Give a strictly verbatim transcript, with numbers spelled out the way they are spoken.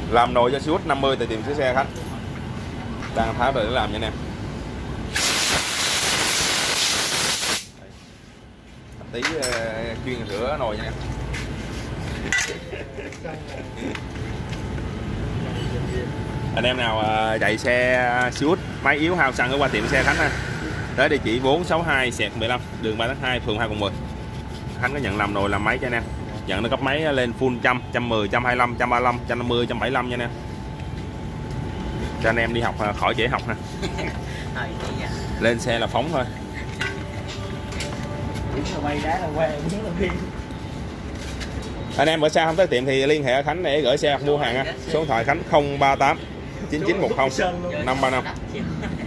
Làm nồi cho Siêu năm mươi tại tiệm sửa xe khách. Đang tháo rồi để làm nha anh em. Tí uh, chuyên rửa nồi nha em. Anh em nào uh, chạy xe Siêu máy yếu hao xăng ở qua tiệm xe Khánh ha, tới địa chỉ bốn sáu hai xẹt mười lăm đường ba tháng hai phường hai quận mười. Khánh có nhận làm nồi làm máy cho anh em, nhận nó cấp máy lên full trăm, trăm mười, trăm hai mươi lăm, trăm ba mươi lăm, trăm năm mươi, trăm bảy mươi lăm nha anh em, cho anh em đi học khỏi trễ học nè. Lên xe là phóng thôi. Anh em ở xa không tới tiệm thì liên hệ Khánh để gửi xe hoặc mua hàng ha. Số điện thoại Khánh không ba tám chín chín một không năm ba năm.